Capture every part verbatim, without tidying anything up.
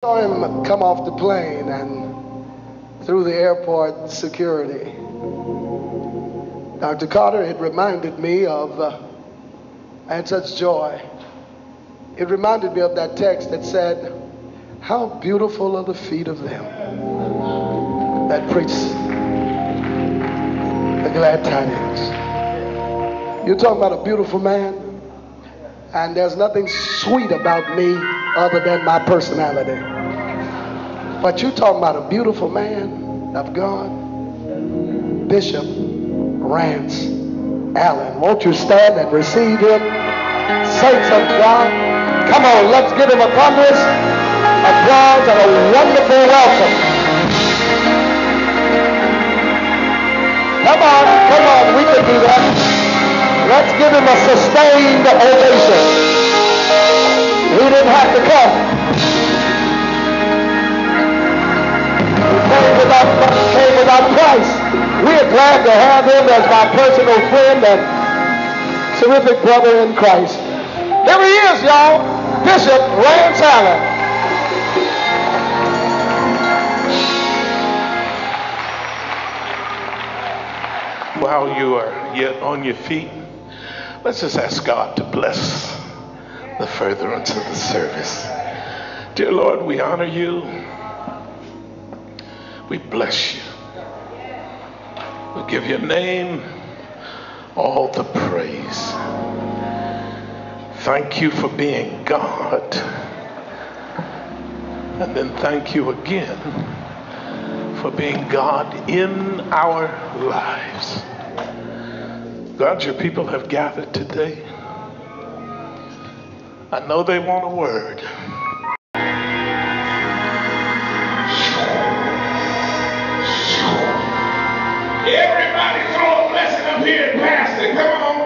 I saw him come off the plane and through the airport security. Doctor Carter, it reminded me of, uh, I had such joy. It reminded me of that text that said, how beautiful are the feet of them that preach the glad tidings. You're talking about a beautiful man, and there's nothing sweet about me other than my personality. But you're talking about a beautiful man of God, Bishop Rance Allen. Won't you stand and receive him? Saints of God, come on, let's give him a thunderous applause and a wonderful welcome. Come on, come on, we can do that. Let's give him a sustained ovation. He didn't have to come. He came without, came without price. We are glad to have him as my personal friend and terrific brother in Christ. Here he is, y'all, Bishop Rance Allen. While you are yet on your feet, let's just ask God to bless the furtherance of the service. Dear Lord, we honor you. We bless you. We give your name all the praise. Thank you for being God. And then thank you again for being God in our lives. God, your people have gathered today. I know they want a word. Everybody throw a blessing up here, Pastor. Come on.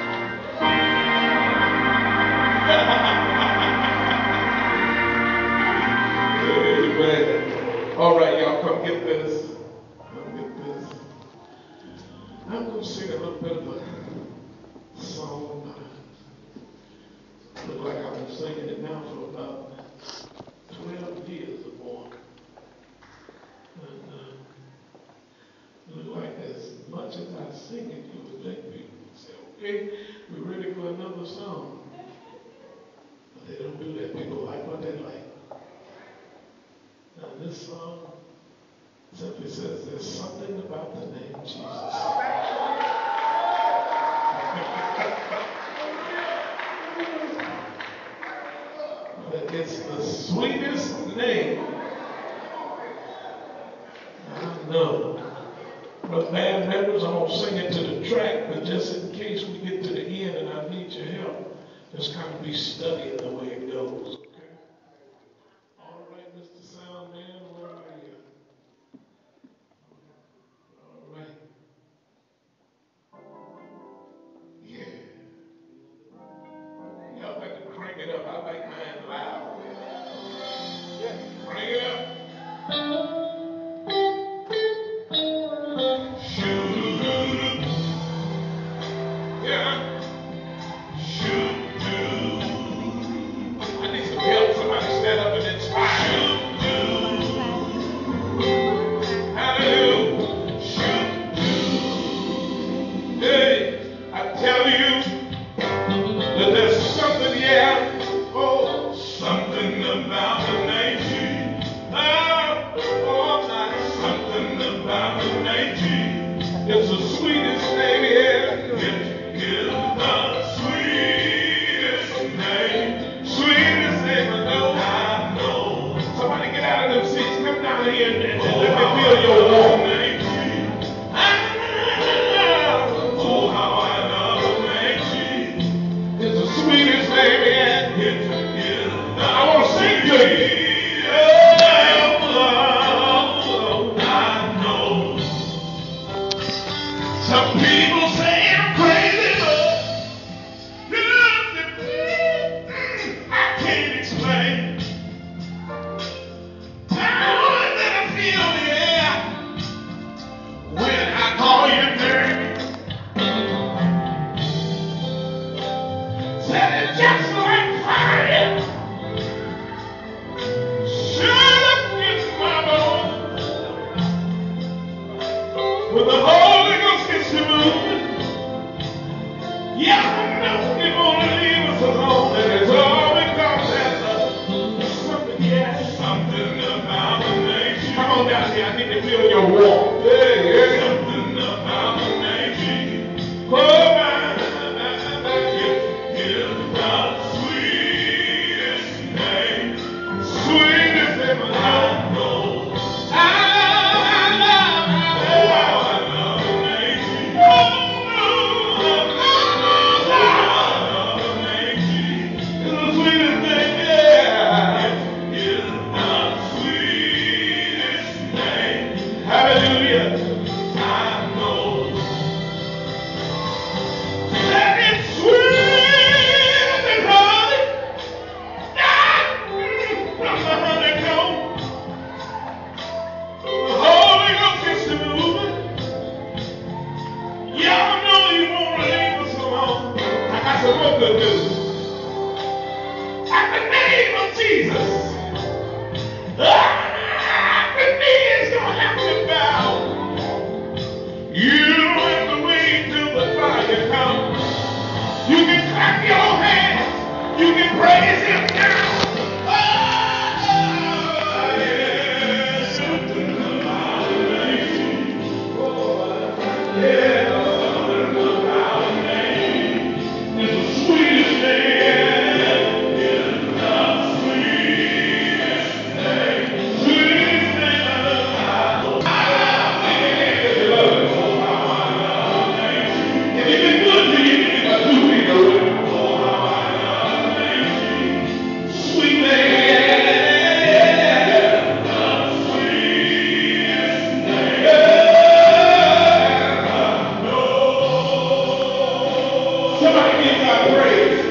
Amen. All right, y'all, come get this. Come get this. I'm going to sing a little bit of a song. Look like I've been singing it now for about twelve years or more. And uh, look like as much as I sing it, you would think people would say, okay, we're ready for another song. But they don't do that. People like what they like. Now this song simply says there's something about the name Jesus. But it's the sweetest name I know. But band members, I'm going to sing it to the track, but just in case we get to the end and I need your help, just kind of be studying the way it goes. Okay? All right, Mister Sound Man, where are you? All right. Yeah. Y'all like to crank it up. I like mine loud. Yeah. Crank it up. Yeah. I need some help. Somebody stand up and inspire. Hallelujah. Hey, I tell you that there's something, yeah. Oh, something about the name Jesus. Oh, oh, not something about the name Jesus. It's the sweetest name, yeah. It is the sweetest name. Sweetest name I know. I know. Somebody get out of them seats. Come down here and, and, and let me feel your warm name. Oh, how I love the name Jesus. It's the sweetest name, yeah. It is the I want to sing to you. Some people say I'm crazy, but I can't explain. Power that I feel, yeah, Yes. Something about the name. Come on down here. I need to feel your walk. Yeah, yeah. Something about the name. Oh, my, my, my, my. It is the sweetest name. Sweetest name I know. I love, I love, I love the name. Oh, I love the name. It's the sweetest name, yeah. It is the sweetest name. Hallelujah. I know that it's sweeter than honey. Ah, mm, from the honeycomb. The Holy Ghost gets to moving. Y'all know you won't leave us alone. I got some more good news. At the name of Jesus, ah, the knee is going to have to bow. You don't have to wait till the fire comes. You can clap your hands. You can praise him now. Oh, yeah. Something about the name. Oh, yeah. Something about the name. It's the sweetest name. It's the sweetest name. Sweetest name I know. I love it. If you've been good to you, you got two people. Sweet name. Somebody give God praise.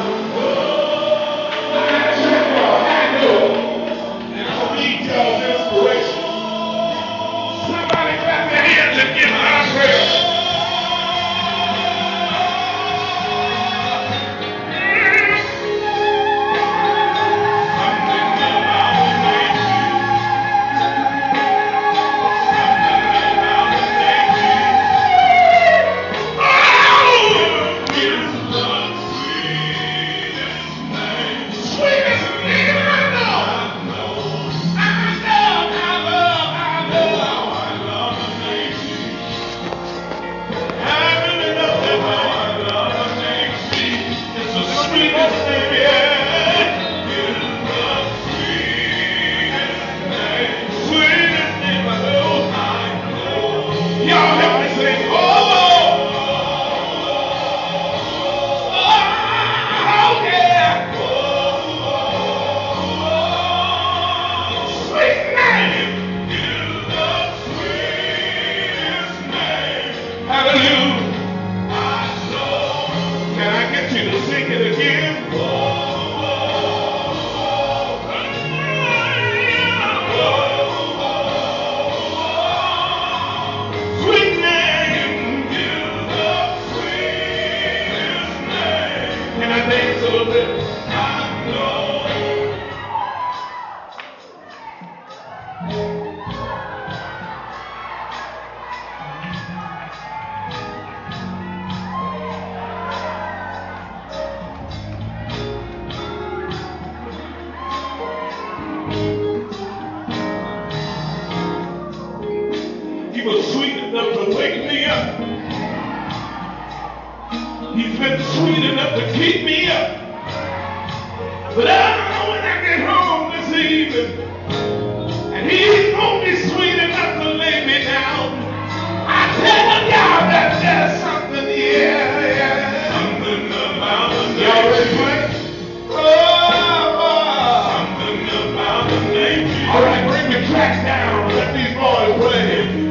I got to check y'all. I know. And I'm going to need y'all's inspiration. Somebody clap their hands and give God praise. He was sweet enough to wake me up. He's been sweet enough to keep me up. But I know when I get home this evening, and he's gonna be sweet enough to lay me down. I tell y'all that there's something, yeah, yeah. Something about the name. Y'all ready for it? Oh, oh. Something about the name. All right, bring the track down. Let these boys play.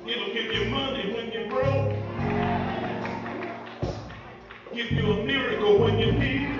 It'll give you money when you're broke. Give you a miracle when you need it.